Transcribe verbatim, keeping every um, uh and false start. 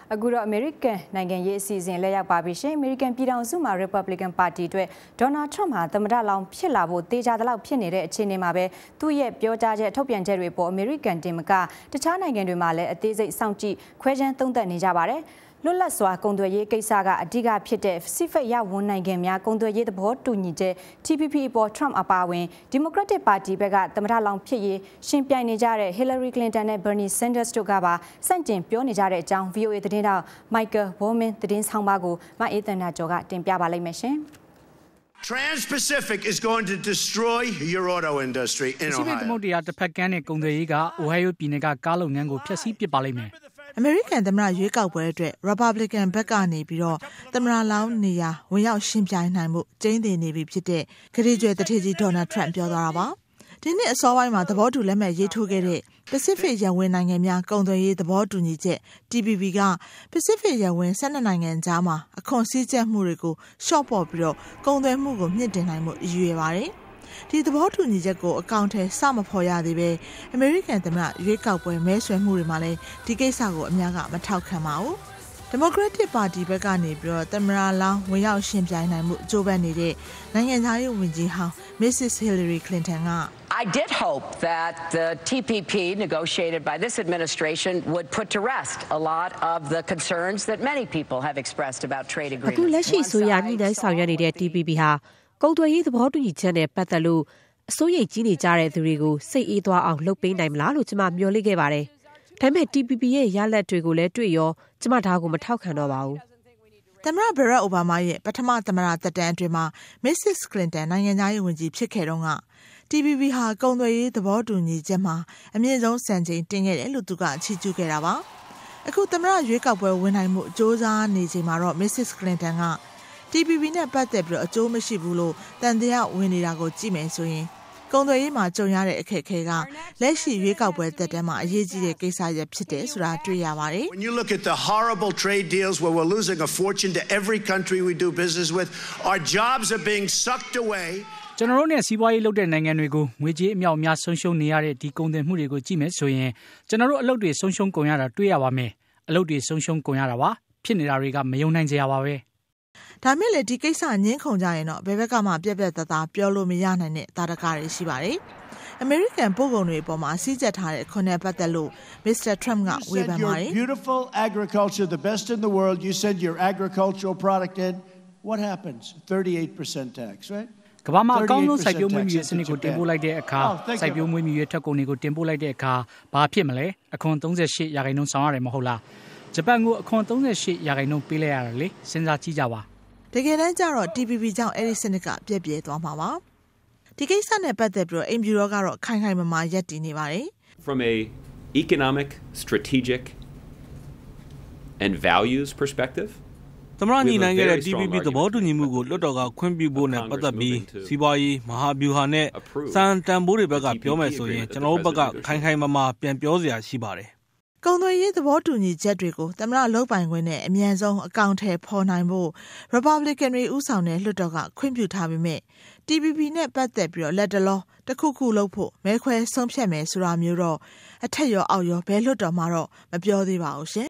အခုတော့ American နိုင်ငံရေးအစီအစဉ်လက်ရောက်ပါပြီရှင် American ပြည်ထောင်စုမှာ Republican Party အတွက် Donald Trump ဟာသမ္မတလောင်းဖြစ်လာဖို့တေချာသလောက်ဖြစ်နေတဲ့အခြေအနေမှာပဲသူ့ရဲ့ပြောကြားချက်ထုတ်ပြန်ချက်တွေပေါ် American တင်မကတခြားနိုင်ငံတွေမှာလည်းအသေးစိတ်စောင့်ကြည့်ခွဲခြမ်းသုံးသပ်နေကြပါတယ်လွတ်လပ်စွာကုန်သွယ်ရေးကိစ္စကအဓိကဖြစ်တဲ့ Pacific ရဝန်နိုင်ငံများကုန်သွယ်ရေးသဘောတူညီချက် T P P ပေါ် Trump အပါအဝင် Democratic Party ဘက်ကသမ္မတလောင်းဖြစ်ရေးရှင်ပြိုင်နေကြတဲ့ Hillary Clinton နဲ့ Bernie Sanders တို့ကပါစန့်ကျင်ပြောနေကြတဲ့အကြောင်း V O A သတင်းတောက် Michael Bowman သတင်းဆောင်ပါကိုမအေးသန္တာကျော်ကတင်ပြပါလိမ့်မယ်ရှင် Trans-Pacific is going to destroy your auto industry in Ohio. သမုဒ္ဒရာတစ်ဖက်ကမ်းနဲ့ကုန်သွယ်ရေးက Ohio ပြည်နယ်ကကားလုပ်ငန်းကိုဖျက်ဆီးပစ်ပါလိမ့်မယ်အမေရိကန်သမ္မတရွေးကောက်ပွဲအတွက် Republican ဘက်ကနေပြီးတော့သမ္မတလောင်းနေရာဝင်ရောက်ရှင်ပြိုင်နိုင်မှုကျင်းတင်နေပြီဖြစ်တဲ့ခရီးကျွဲတထေကြီး Donald Trump ပြောသွားတာပါဒီနှစ်အစောပိုင်းမှာသဘောတူလက်မှတ်ရေးထိုးခဲ့တဲ့ Pacific ရဝန်နိုင်ငံများကုန်သွယ်ရေးသဘောတူညီချက် T P P က Pacific ရဝန်၁၂နိုင်ငံကြားမှာအခွန်စည်းကျပ်မှုတွေကိုရှော့ပေါ့ပြီးတော့ကုန်သွယ်မှုကိုမြင့်တင်နိုင်မှုရည်ရွယ်ပါတယ်ဒီသဘောတူညီချက်ကိုအကောင့်ထဲစမဖော်ရသေးပဲအမေရိကန်သမ္မတရွေးကောက်ပွဲမဲဆွယ်မှုတွေမှာလည်းဒီကိစ္စကိုအများကမထောက်ခံပါဘူး Democratic Party ဘက်ကနေပြီးတော့သမ္မတလောင်းဝင်ရောက်ရှင်ပြိုင်နိုင်မှုကြိုးပမ်းနေတဲ့နိုင်ငံသားရေးဝန်ကြီးဟောင်း Missus Hillary Clinton က I did hope that the T P P negotiated by this administration would put to rest a lot of the concerns that many people have expressed about trade agreements. အခုလက်ရှိဆိုရညှိနှိုင်းဆောင်ရွက်နေတဲ့ T P P ဟာကုန်သွယ်ရေးသဘောတူညီချက်နဲ့ပတ်သက်လို့အစိုးရိမ်ကြီးနေကြတဲ့သူတွေကိုစိတ်အေးသွားအောင်လှုပ်ပေးနိုင်မလားလို့ကျွန်မမျှော်လင့်ခဲ့ပါတယ်။ဒါပေမဲ့ T P P ရဲ့ရလဒ်တွေကိုလည်းတွေ့ရောကျွန်မဒါကိုမထောက်ခံတော့ပါဘူး။သမ္မတ Barack Obama ရဲ့ပထမသမ္မတသက်တမ်းအတွင်းမှာ Missus Clinton နိုင်ငံသားရေးဝန်ကြီးဖြစ်ခဲ့တော့က T P P ဟာကုန်သွယ်ရေးသဘောတူညီချက်မှာအမြင့်ဆုံးစံချိန်တင်ခဲ့တယ်လို့သူကချီးကျူးခဲ့တာပါ။အခုသမ္မတရွေးကောက်ပွဲဝင်နိုင်မှုစ조사နေချိန်မှာတော့ Missus Clinton ကT P P နဲ့ပတ်သက်ပြီးတော့အကျိုးမရှိဘူးလို့တန်တရားဝင်နေတာကိုကြည့်မယ်ဆိုရင်ကုန်သွယ်ရေးမှာကြုံရတဲ့အခက်အခဲကလက်ရှိရွေးကောက်ပွဲသက်တမ်းမှာအရေးကြီးတဲ့ကိစ္စရပ်ဖြစ်တယ်ဆိုတာတွေ့ရပါတယ် When you look at the horrible trade deals where we're losing a fortune to every country we do business with, our jobs are being sucked away. ကျွန်တော်တို့နဲ့စီးပွားရေးလုပ်တဲ့နိုင်ငံတွေကိုငွေကြေးအမြောက်အများဆုံးရှုံးနေရတဲ့ဒီကုန်သွယ်မှုတွေကိုကြည့်မယ်ဆိုရင်ကျွန်တော်တို့အလုပ်တွေဆုံးရှုံးကုန်ရတာတွေ့ရပါမယ်အလုပ်တွေဆုံးရှုံးကုန်ရတာပါဖြစ်နေတာတွေကမယုံနိုင်ကြရပါပဲဒါမဲ့လေဒီကိစ္စညင်းခုန်ကြရင်တော့ဘယ်ဘက်ကမှပြက်ပြက်သားသားပြောလို့မရနိုင်တဲ့တာတကားတွေရှိပါတယ်။ American ပို့ကုန်တွေအပေါ်မှာစီးကျက်ထားတဲ့ခွန်နဲ့ပတ်သက်လို့ Mister Trump ကဝေဖန်ပါတယ် Beautiful agriculture, the best in the world. You send your agricultural product in. What happens? thirty-eight percent tax, right? ကမ္ဘာမှာအကောင်းဆုံးစိုက်ပျိုးမွေးမြူရေးစနစ်ကိုတင်ပို့လိုက်တဲ့အခါစိုက်ပျိုးမွေးမြူရေးထွက်ကုန်တွေကိုတင်ပို့လိုက်တဲ့အခါဘာဖြစ်မလဲအခွန်三十八ရာခိုင်နှုန်းဆောင်ရတယ်မဟုတ်လားဂျပန်ကိုအခွန်三十八ရာခိုင်နှုန်းပေးလိုက်ရတယ်လေစဉ်းစားကြည့်ကြပါတကယ်တမ်းကျတော့ T P P ကြောင့်အဲ့ဒီစနစ်ကပြည့်ပြည့်သွားမှာပါဒီကိစ္စနဲ့ပတ်သက်ပြီးတော့အိမ်ဖြူတော်ကတော့ခိုင်ခိုင်မာမာရပ်တည်နေပါတယ် From a economic, strategic and values perspective သမ္မတညီနိုင်ခဲ့တဲ့ T P P သဘောတူညီမှုကိုလွှတ်တော်ကခွင့်ပြုဖို့နဲ့ပတ်သက်ပြီးစီးပွားရေးမဟာဗျူဟာနဲ့စံတန်ဖိုးတွေဘက်ကပြောမယ်ဆိုရင်ကျွန်တော်တို့ဘက်ကခိုင်ခိုင်မာမာပြန်ပြောစရာရှိပါတယ်ကုန်သွယ်ရေးသဘောတူညီချက်တွေကိုသမ္မတလုပ်ပိုင်ခွင့်နဲ့အမြန်ဆုံးအကောင့်ထဲပေါ်နိုင်ဖို့ Republican တွေဦးဆောင်တဲ့လွှတ်တော်ကခွင့်ပြုထားပေမဲ့ T P P နဲ့ပတ်သက်ပြီးတော့လက်တလောတစ်ခုခုလုပ်ဖို့မဲခွဲဆုံးဖြတ်မယ်ဆိုတာမျိုးတော့အထက်ရောအောက်ရောဘယ်လွှတ်တော်မှတော့မပြောသေးပါဘူးရှင်